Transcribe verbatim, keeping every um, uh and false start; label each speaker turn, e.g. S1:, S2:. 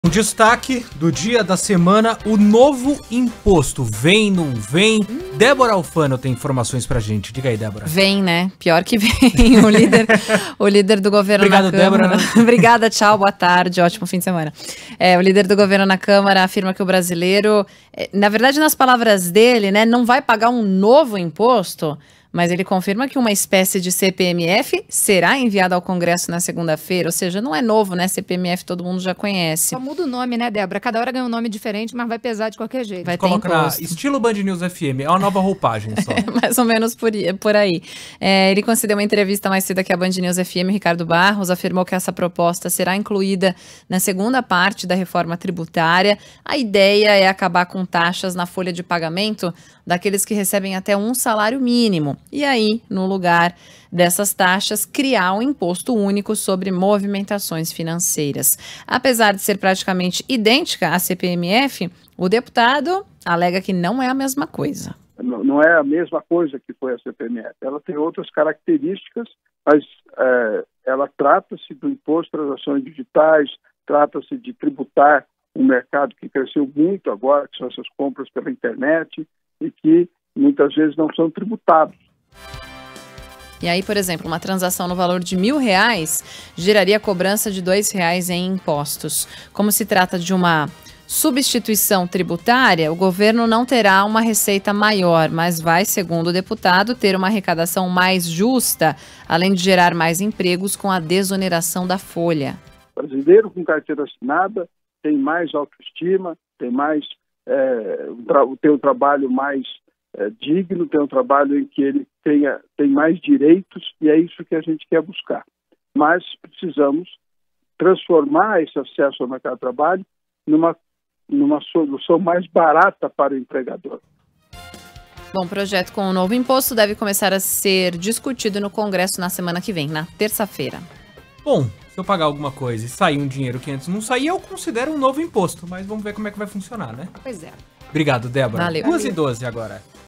S1: Um destaque do dia da semana, o novo imposto. Vem, não vem? Hum. Débora Alfano tem informações pra gente. Diga aí, Débora.
S2: Vem, né? Pior que vem. O líder, o líder do governo
S1: Obrigado,
S2: na Câmara...
S1: Débora.
S2: Obrigada, tchau, boa tarde, ótimo fim de semana. É, o líder do governo na Câmara afirma que o brasileiro, na verdade, nas palavras dele, né, não vai pagar um novo imposto, mas ele confirma que uma espécie de C P M F será enviada ao Congresso na segunda-feira, ou seja, não é novo, né? C P M F todo mundo já conhece.
S3: Só muda o nome, né, Débora? Cada hora ganha um nome diferente, mas vai pesar de qualquer jeito.
S2: Vai ter
S1: Coloca na
S2: imposto.
S1: estilo Band News F M, é uma nova roupagem só.
S2: É mais ou menos por, por aí. É, ele concedeu uma entrevista mais cedo aqui à Band News F M, Ricardo Barros, afirmou que essa proposta será incluída na segunda parte da reforma tributária. A ideia é acabar com taxas na folha de pagamento daqueles que recebem até um salário mínimo. E aí, no lugar dessas taxas, criar um imposto único sobre movimentações financeiras. Apesar de ser praticamente idêntica à C P M F, o deputado alega que não é a mesma coisa.
S4: Não, não é a mesma coisa que foi a C P M F. Ela tem outras características, mas é, ela trata-se do imposto das ações digitais, trata-se de tributar um mercado que cresceu muito agora, que são essas compras pela internet, e que muitas vezes não são tributados.
S2: E aí, por exemplo, uma transação no valor de mil reais geraria cobrança de dois reais em impostos. Como se trata de uma substituição tributária, o governo não terá uma receita maior, mas vai, segundo o deputado, ter uma arrecadação mais justa, além de gerar mais empregos com a desoneração da folha.
S4: O brasileiro com carteira assinada tem mais autoestima, tem mais é, tem um trabalho mais é, digno, tem um trabalho em que ele tenha, tem mais direitos, e é isso que a gente quer buscar. Mas precisamos transformar esse acesso ao mercado de trabalho numa, numa solução mais barata para o empregador.
S2: Bom, o projeto com o novo imposto deve começar a ser discutido no Congresso na semana que vem, na terça-feira.
S1: Bom, se eu pagar alguma coisa e sair um dinheiro que antes não saía, eu considero um novo imposto. Mas vamos ver como é que vai funcionar, né?
S3: Pois é.
S1: Obrigado, Débora.
S2: Valeu.
S1: duas e doze agora.